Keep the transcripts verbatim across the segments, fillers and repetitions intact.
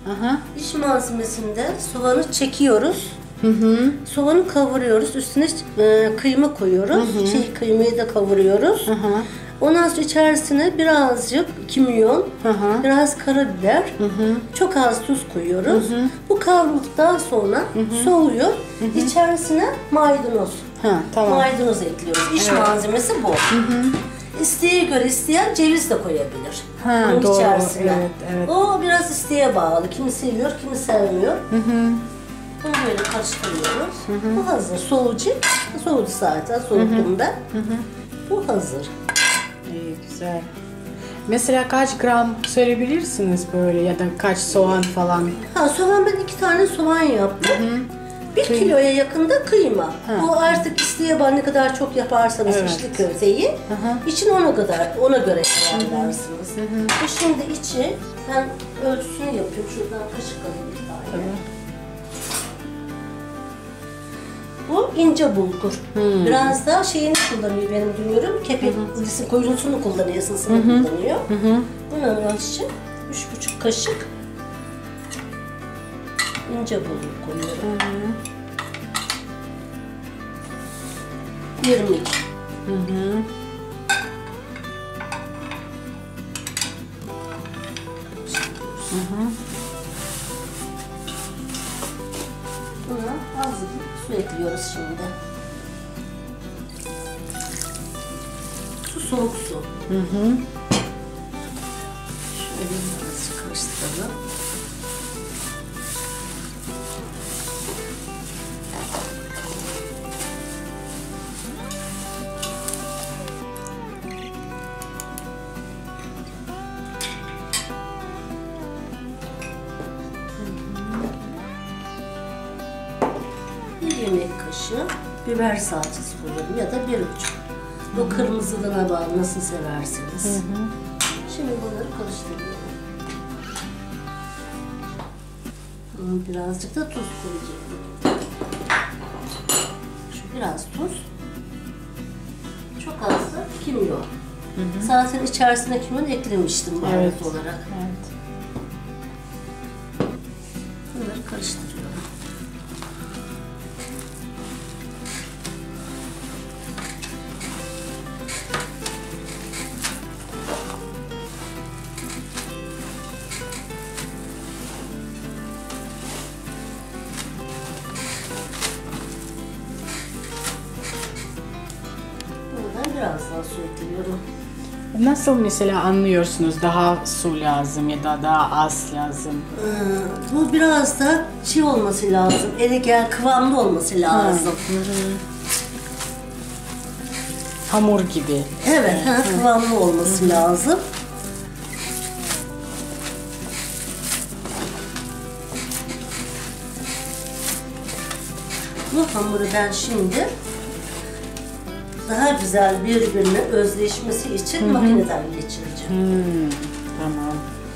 Aha. İç malzemesinde soğanı çekiyoruz. Hı hı. Soğanı kavuruyoruz. Üstüne e, kıyma koyuyoruz. Hı hı. Şey, kıymayı da kavuruyoruz. Hı hı. Ondan sonra içerisine birazcık kimyon, hı hı. biraz karabiber, hı hı. çok az tuz koyuyoruz. Hı hı. Bu kavrulduktan sonra hı hı. soğuyor. Hı hı. İçerisine maydanoz. Ha, tamam. Maydanoz ekliyoruz. İç evet. malzemesi bu. Hı hı. İsteğe göre isteyen ceviz de koyabilir. Ha, bunun doğru. içerisine. Evet, evet. O biraz isteğe bağlı. Kimi seviyor, kimi sevmiyor. Hı hı. Bunu böyle karıştırıyoruz. Hı hı. Bu hazır. Soğucu. Soğudu zaten. Soğuttum ben. Hı hı. Bu hazır. İyi, güzel. Mesela kaç gram söyleyebilirsiniz böyle ya da kaç soğan falan? Ha, soğan ben iki tane soğan yaptım. Hı hı. Bir Kıy- kiloya yakında kıyma. Ha. Bu artık isteğe bağlı ne kadar çok yaparsanız evet. içli köfteyi, hı hı. için ona kadar ona göre ayarlarsınız. Bu şimdi içi ben ölçüsünü yapıyorum. Şuradan kaşık alayım bir tane. Hı. Bu ince bulgur. Hmm. Biraz daha şeyini kullanıyor benim dünürüm. Kepek ısı koyulusunu kullanıyor, ısısını kullanıyor. Hı hı. Bunun ölçüsü üç buçuk kaşık ince bulgur koyuyorum. Hı hı. irmik. Hı hı. Hı hı. Buna az su ekliyoruz şimdi. Su soğuk su. Hı hı. Şöyle biraz karıştıralım. Yemek kaşığı biber salçası koyalım ya da bir buçuk. O kırmızılığına bağlı nasıl seversiniz. Hı hı. Şimdi bunları karıştırıyorum. Birazcık da tuz koyacağım. Şu biraz tuz. Çok az da kimyon. Hı hı. Zaten içerisine kimyon eklemiştim baharat evet. olarak. Evet. Bunları karıştırıyorum. Biraz daha su ekliyorum. Nasıl mesela anlıyorsunuz daha su lazım ya da daha az lazım? Ee, bu biraz da çiğ olması lazım, ele gel kıvamlı olması lazım. Hı hı. Hamur gibi. Evet, ha, kıvamlı olması hı. lazım. Bu hamuru ben şimdi daha güzel birbirine özleşmesi için Hı-hı. makineden geçireceğim. Hmm, tamam.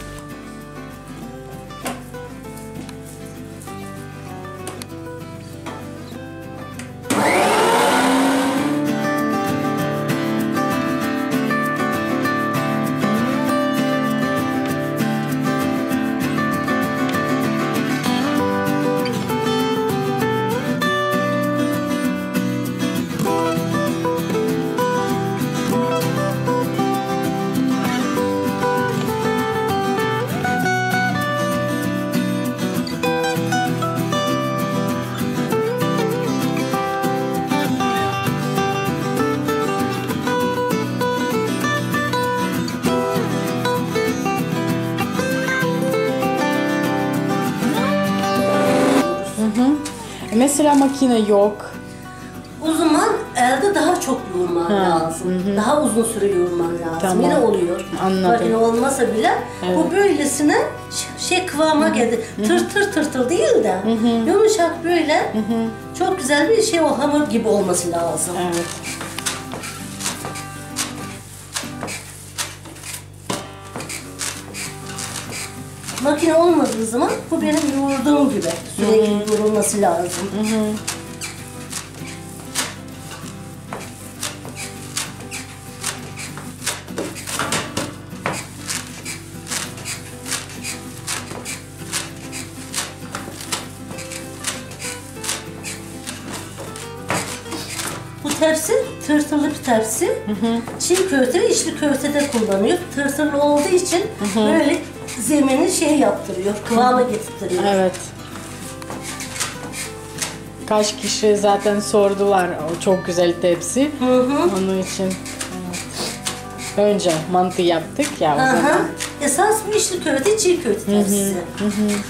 Mesela makine yok. O zaman elde daha çok yoğurman ha. lazım. Hı hı. Daha uzun süre yoğurman lazım. Tamam. Yine oluyor. Anladım. Makine olmasa bile evet. bu böylesine şey kıvama hı hı. geldi. Tır tır tır tır değil de hı hı. yumuşak böyle hı hı. çok güzel bir şey o hamur gibi olması lazım. Evet. Makine olmadığı zaman bu benim yoğurduğum gibi sürekli yoğurulması lazım. Hı hı. bu tepsi tırtırlı bir tepsi. Hı hı. Çiğ köfte ve içli köfte de kullanıyor. Tırtırlı olduğu için hı hı. böyle zemini şey yaptırıyor, kıvama getirtiyor. Evet. Kaç kişi zaten sordular, o çok güzel tepsi. Hı hı. Onun için evet. Önce mantı yaptık ya o Aha. zaman. Esas bu içli köfte, çiğ köfte tepsisi. Hı hı. Hı hı.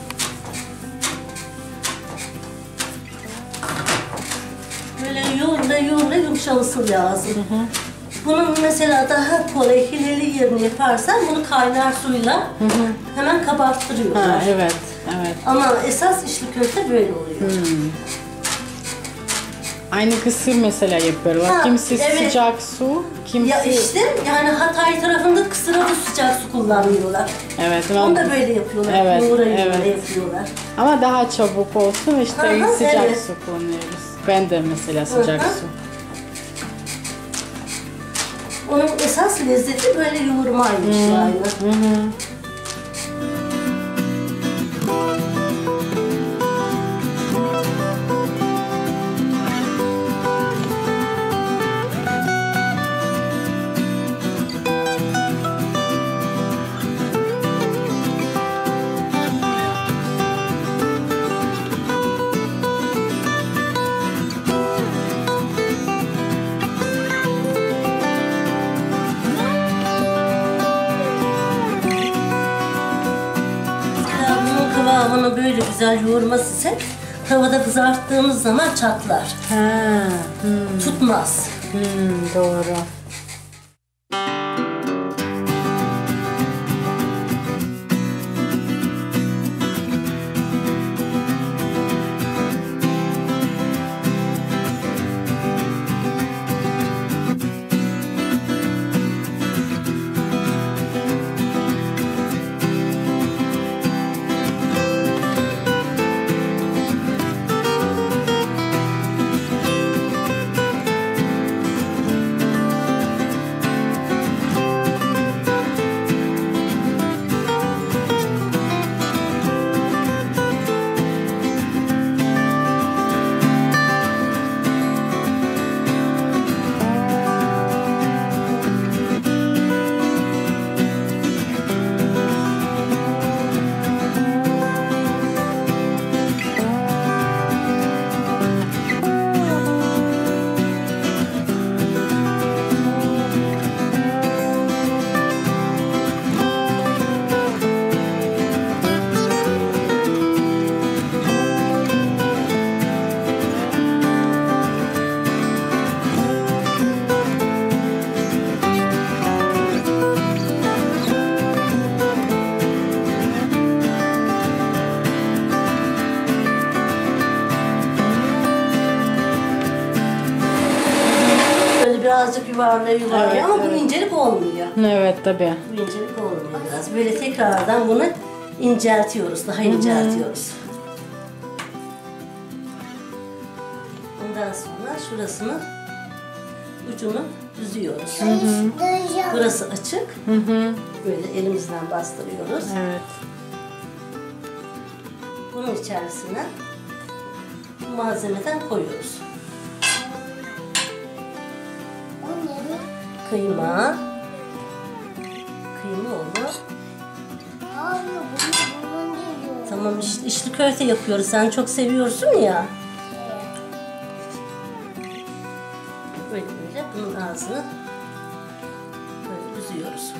Böyle yoğurla yoğurla yumuşaması lazım. Hı hı. Bunun mesela daha kolay hileli yerini yaparsan bunu kaynar suyla hı hı. hemen kabarttırıyorlar. Ha, evet, evet. Ama esas içli köfte böyle oluyor. Hmm. Aynı kısır mesela yapıyorlar. Ha, kimisi evet. sıcak su, kimisi... Ya işte yani Hatay tarafında kısıra bu sıcak su kullanıyorlar. Evet. Onu da böyle yapıyorlar. Evet, yoğura evet. yoğura yapıyorlar. Ama daha çabuk olsun işte Aha, sıcak evet. su kullanıyoruz. Ben de mesela sıcak Aha. su. Onun esas lezzeti böyle yoğurmaymış hmm. yani. Hı hı. Kıvamını böyle güzel yoğurması ise tavada kızarttığımız zaman çatlar. Ha, hmm. Tutmaz. Hmm, doğru. Birazcık yuvarlaya yuvarlaya evet, ama evet. bu incelik olmuyor. Evet tabii. Bu incelik olmuyor biraz. Böyle tekrardan bunu inceltiyoruz, daha inceltiyoruz. Ondan sonra şurasını, ucunu düzüyoruz. Hı hı. Burası açık. Hı hı. Böyle elimizden bastırıyoruz. Evet. Bunun içerisine bu malzemeden koyuyoruz. Kıyma. Kıyma olur. Tamam işte içli köfte yapıyoruz. Sen çok seviyorsun ya. Böyle böyle bunun ağzını böyle büzüyoruz.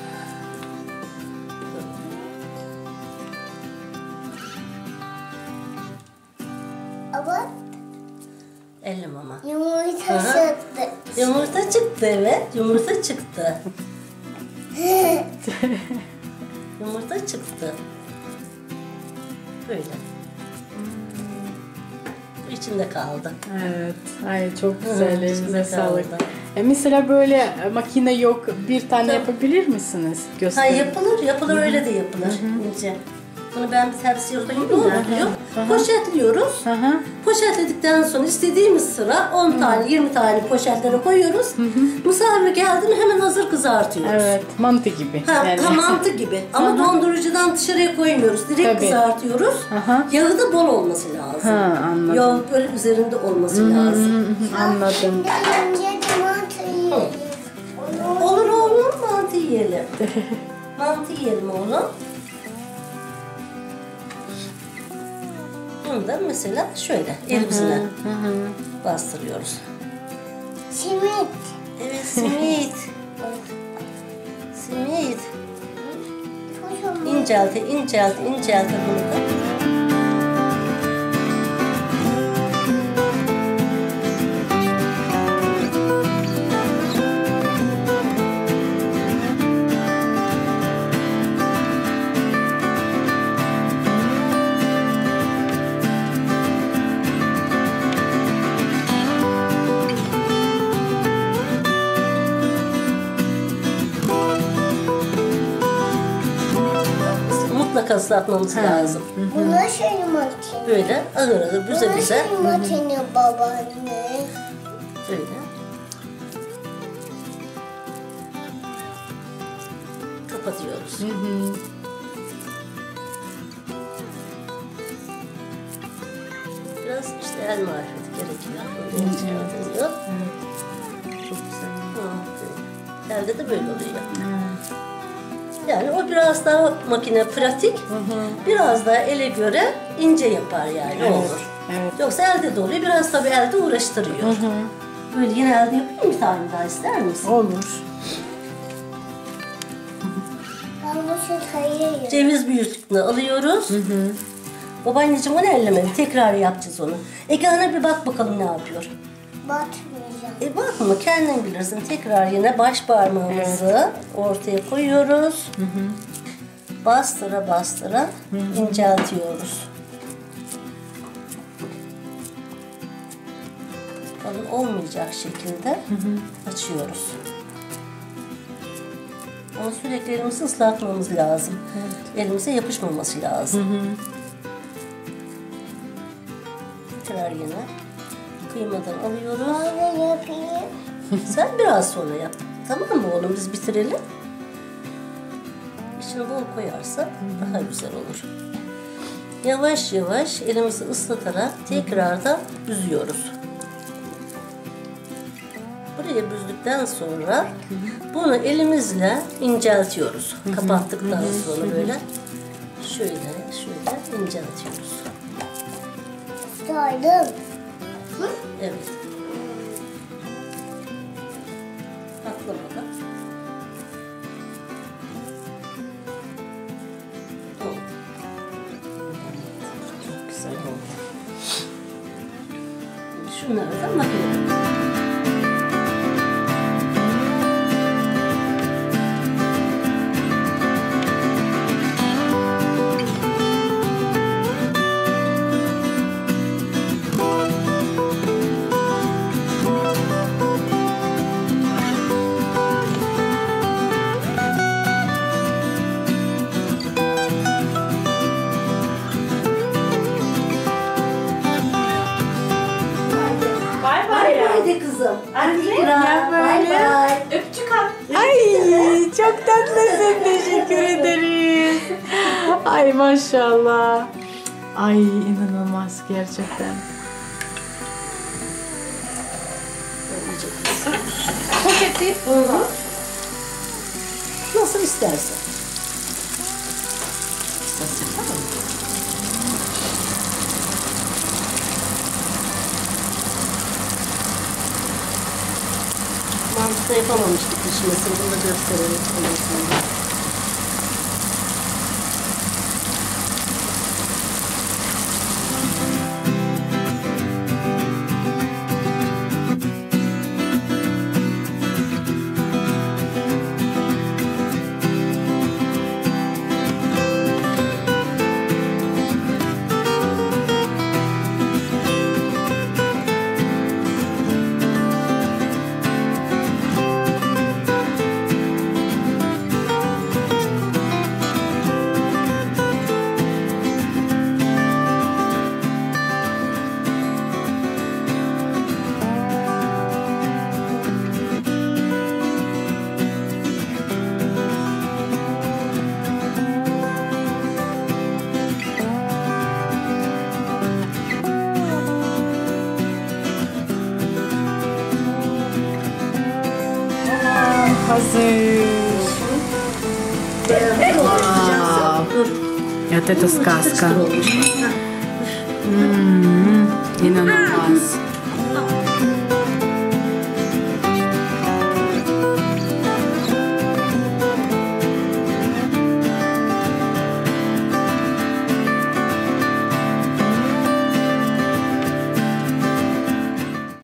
Ama Elle mama. Yumurta Aha. çıktı. Yumurta çıktı evet. Yumurta çıktı. Yumurta çıktı. Böyle. Hmm. İçinde kaldı. Evet. Ay çok güzel. Elinize sağlık. E mesela böyle makine yok. Bir tane Tabii. yapabilir misiniz? Ha, yapılır. Yapılır. Hı-hı. Öyle de yapılır. Hı-hı. İnce. Bunu ben bir tepsiye koyayım. Dolduruyorum. Poşetliyoruz. Hı hı. Poşetledikten sonra istediğimiz sıra on tane yirmi tane poşetlere koyuyoruz. Misafir geldi mi hemen hazır kızartıyoruz. Evet, mantı gibi. Ha, Yani. ha, mantı gibi. Ama dondurucudan dışarıya koymuyoruz. Direkt Tabii. kızartıyoruz. Aha. Yağı da bol olması lazım. Ha, anladım. Yağı böyle üzerinde olması lazım. Anladım. Şimdi önce de mantı yiyelim. Olur oğlum, mantı yiyelim. Mantı yiyelim oğlum. Bunu da mesela şöyle elimizle bastırıyoruz. Simit. Evet, simit. Simit. Kocaman. İncelte, incelte, incelte bunu da. Mutlaka ıslatmamız lazım. Bu nasıl makine? Böyle ağır ağır, Bu güzel güzel. nasıl makine babaanne? Böyle. Kapatıyoruz. Biraz işte el marifeti gerekiyor. Böyle inceltiliyor. Çok güzel. Hı, böyle. Elde de böyle oluyor. Yani o biraz daha makine pratik, biraz daha ele göre ince yapar yani Evet, olur. evet. Yoksa elde de oluyor, biraz tabii elde uğraştırıyor. Böyle yine elde yapayım bir tane daha ister misin? Olur. Ben bu sütayı Ceviz büyüklüğünü alıyoruz. Babaanneciğim onu ellemedi, tekrar yapacağız onu. Egehan'a bir bak bakalım ne yapıyor. batmayacağım. E bakma kendin bilirsin. Tekrar yine baş parmağımızı ortaya koyuyoruz. Bastıra bastıra inceltiyoruz. Kalın olmayacak şekilde açıyoruz. Ama sürekli elimizi ıslatmamız lazım. Elimize yapışmaması lazım. Tekrar yine kıymadan alıyoruz. Ben de yapayım. Sen biraz sonra yap. Tamam mı oğlum? Biz bitirelim. İçine bol koyarsak daha güzel olur. Yavaş yavaş elimizi ıslatarak tekrar da büzüyoruz. Buraya büzdükten sonra bunu elimizle inceltiyoruz. Kapattıktan sonra böyle şöyle şöyle inceltiyoruz. Saydım. Evet. Atlamadan. Oldu. Çok güzel oldu. Şunları da makinede. Bay Bay bay de kızım. Hadi Yap Bay böyle. bay. Öpücük at. Ay çok tatlısın. Teşekkür ederiz. Ay maşallah. Ay inanılmaz gerçekten. Poşeti. Nasıl istersen. İstersen tamam mı? Mantıda yapamamıştık pişmesini. Bunu da gösterelim. Ondan hazır. Wow. Dur. Evet, это сказка. Olmuş. Hmm, inanılmaz.